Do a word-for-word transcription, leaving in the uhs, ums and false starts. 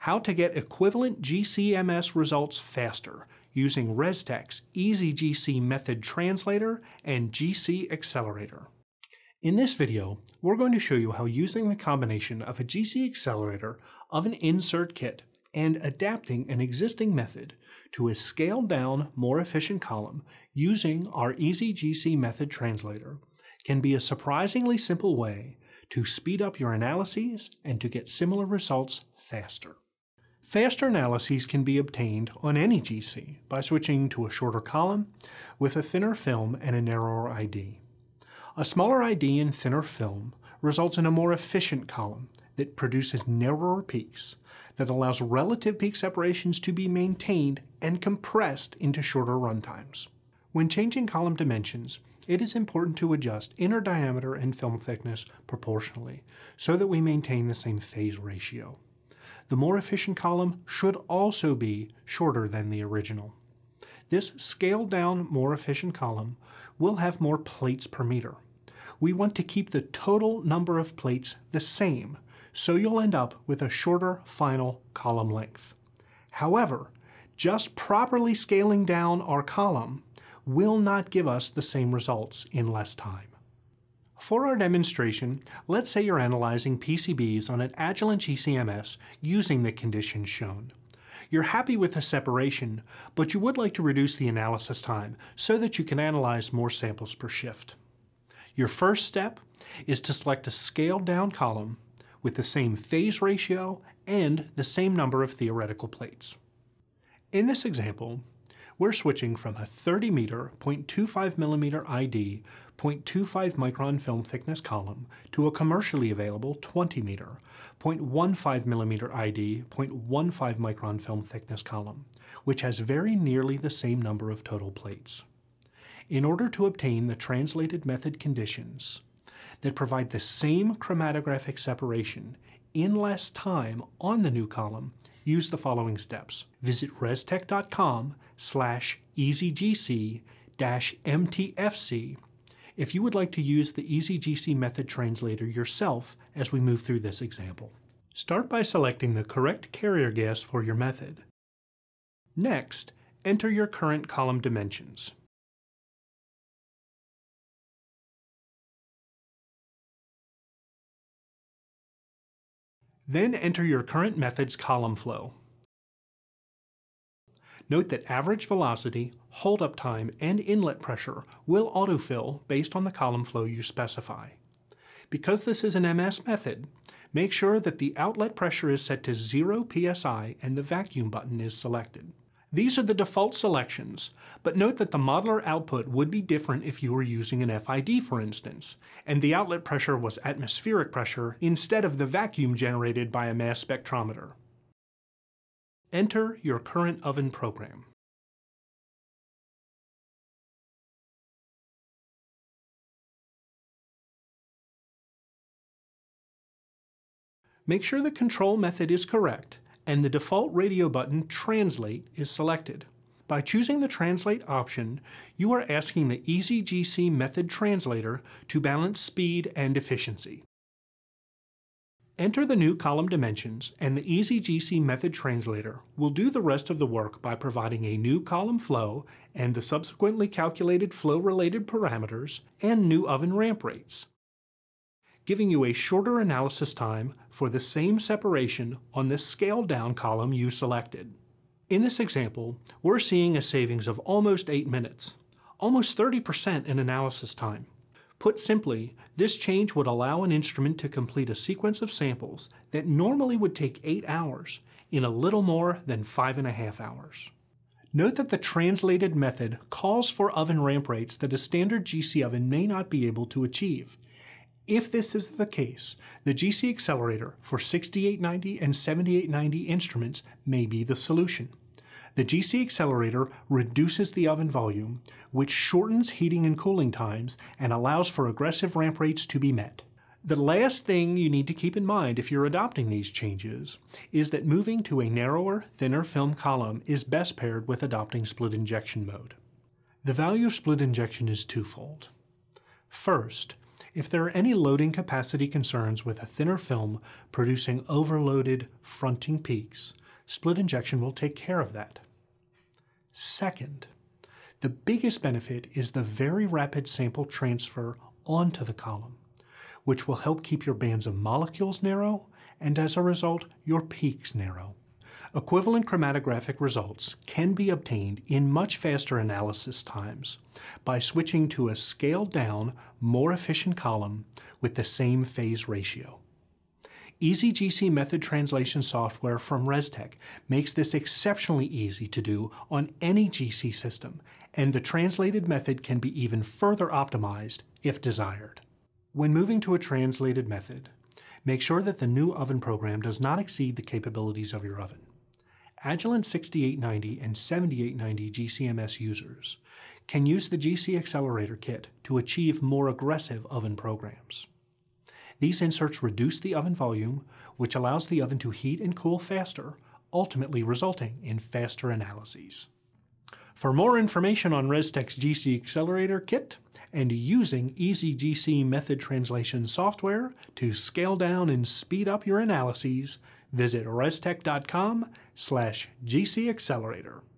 How to get equivalent G C M S results faster using Restek's E Z G C method translator and G C Accelerator. In this video, we're going to show you how using the combination of a G C Accelerator of an insert kit and adapting an existing method to a scaled-down, more efficient column using our E Z G C method translator can be a surprisingly simple way to speed up your analyses and to get similar results faster. Faster analyses can be obtained on any G C by switching to a shorter column with a thinner film and a narrower I D. A smaller I D and thinner film results in a more efficient column that produces narrower peaks that allows relative peak separations to be maintained and compressed into shorter runtimes. When changing column dimensions, it is important to adjust inner diameter and film thickness proportionally so that we maintain the same phase ratio. The more efficient column should also be shorter than the original. This scaled-down, more efficient column will have more plates per meter. We want to keep the total number of plates the same, so you'll end up with a shorter final column length. However, just properly scaling down our column will not give us the same results in less time. For our demonstration, let's say you're analyzing P C Bs on an Agilent G C M S using the conditions shown. You're happy with the separation, but you would like to reduce the analysis time so that you can analyze more samples per shift. Your first step is to select a scaled-down column with the same phase ratio and the same number of theoretical plates. In this example, we're switching from a thirty meter, zero point two five millimeter I D, zero point two five micron film thickness column to a commercially available twenty meter, zero point one five millimeter I D, zero point one five micron film thickness column, which has very nearly the same number of total plates. In order to obtain the translated method conditions that provide the same chromatographic separation in less time on the new column, use the following steps. Visit restek.com slash EZGC dash MTFC if you would like to use the E Z G C method translator yourself as we move through this example. Start by selecting the correct carrier gas for your method. Next, enter your current column dimensions. Then enter your current method's column flow. Note that average velocity, hold-up time, and inlet pressure will autofill based on the column flow you specify. Because this is an M S method, make sure that the outlet pressure is set to zero P S I and the vacuum button is selected. These are the default selections, but note that the modeler output would be different if you were using an F I D, for instance, and the outlet pressure was atmospheric pressure instead of the vacuum generated by a mass spectrometer. Enter your current oven program. Make sure the control method is correct and the default radio button Translate is selected. By choosing the Translate option, you are asking the E Z G C method translator to balance speed and efficiency. Enter the new column dimensions, and the E Z G C method translator will do the rest of the work by providing a new column flow and the subsequently calculated flow-related parameters and new oven ramp rates, giving you a shorter analysis time for the same separation on the scaled-down column you selected. In this example, we're seeing a savings of almost eight minutes, almost thirty percent in analysis time. Put simply, this change would allow an instrument to complete a sequence of samples that normally would take eight hours in a little more than five and a half hours. Note that the translated method calls for oven ramp rates that a standard G C oven may not be able to achieve. If this is the case, the G C Accelerator for sixty-eight ninety and seventy-eight ninety instruments may be the solution. The G C Accelerator reduces the oven volume, which shortens heating and cooling times and allows for aggressive ramp rates to be met. The last thing you need to keep in mind if you're adopting these changes is that moving to a narrower, thinner film column is best paired with adopting split injection mode. The value of split injection is twofold. First, If there are any loading capacity concerns with a thinner film producing overloaded fronting peaks, split injection will take care of that. Second, the biggest benefit is the very rapid sample transfer onto the column, which will help keep your bands of molecules narrow and as a result, your peaks narrow. Equivalent chromatographic results can be obtained in much faster analysis times by switching to a scaled-down, more efficient column with the same phase ratio. E Z G C method translation software from Restek makes this exceptionally easy to do on any G C system, and the translated method can be even further optimized if desired. When moving to a translated method, make sure that the new oven program does not exceed the capabilities of your oven. Agilent sixty-eight ninety and seventy-eight ninety G C M S users can use the G C Accelerator kit to achieve more aggressive oven programs. These inserts reduce the oven volume, which allows the oven to heat and cool faster, ultimately resulting in faster analyses. For more information on Restek's G C Accelerator kit and using E Z G C method translation software to scale down and speed up your analyses, visit restek dot com slash G C Accelerator.